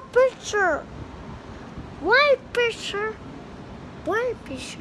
picture. White picture. White picture.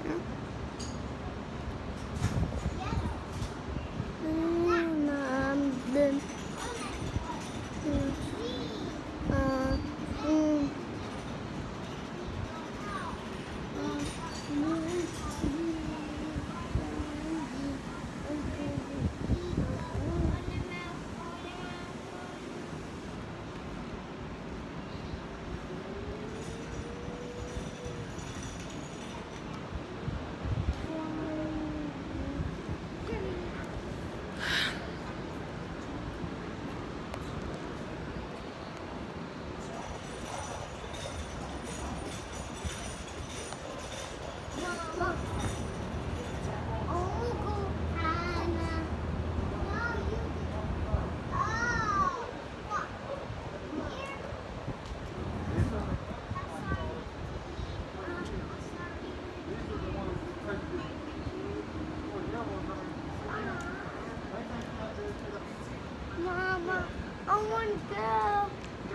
Mama, I want to go.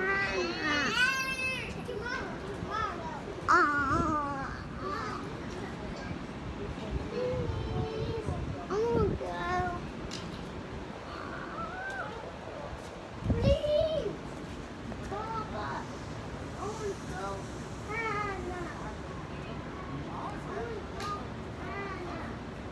I want to go. Please. Papa, I want to go. Hannah. I want to go. Hannah.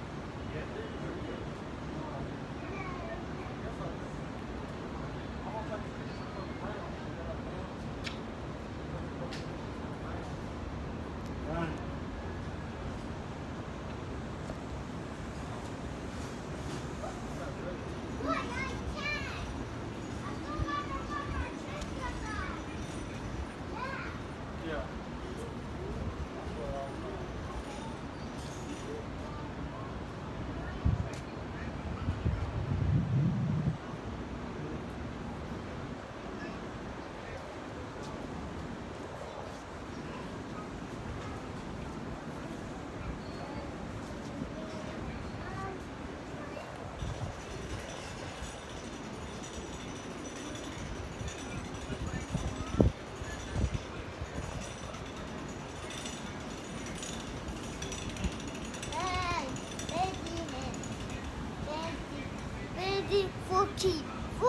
Baby, 14.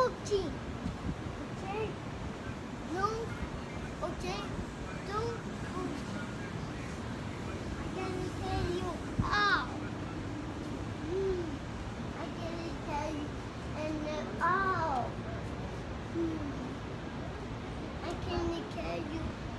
Okay? No. Okay? Don't. I can tell you. Ow. I can tell you. And ow. I can tell you.